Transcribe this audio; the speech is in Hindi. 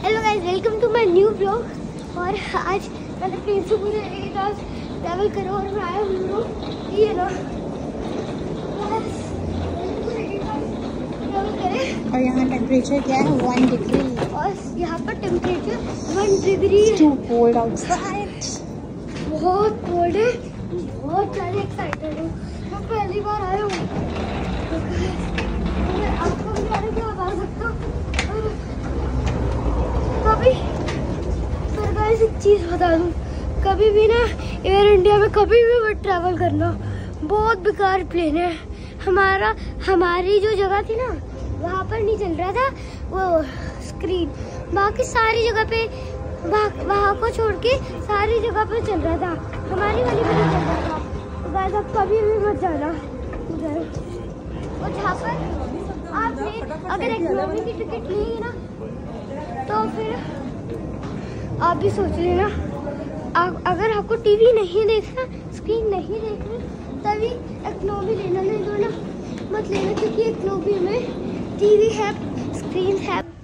Hello guys, welcome to my new blog. और आज मैंने प्लेन से पूरे एक आज ट्रैवल करो और मैं आया हूँ ये ना और यहाँ टेम्परेचर क्या है 1 डिग्री और यहाँ पर temperature 1 degree too cold outside. बहुत कोल्ड है, बहुत ज़्यादा एक्साइटेड हूँ। मैं पहली बार आया हूँ, आपको भी आने क्या बता सकता हूँ। कभी फिर गाइस एक चीज़ बता दूँ, कभी भी ना एयर इंडिया में कभी भी मत ट्रैवल करना, बहुत बेकार प्लेन है। हमारी जो जगह थी ना वहाँ पर नहीं चल रहा था वो स्क्रीन, बाकी सारी जगह पे वहाँ को छोड़ के सारी जगह पे चल रहा था, हमारी वाली पे नहीं चल रहा था। तो गाइस आप कभी भी मत जाना उधर। और जहाँ पर आपने अगर इकोनॉमी की टिकट ली ना तो फिर आप भी सोच लेना, अगर आपको टीवी नहीं देखना, स्क्रीन नहीं देखनी, तभी इकोनॉमी लेना, नहीं तो ना मत लेना, क्योंकि इकोनॉमी में टीवी है, स्क्रीन है।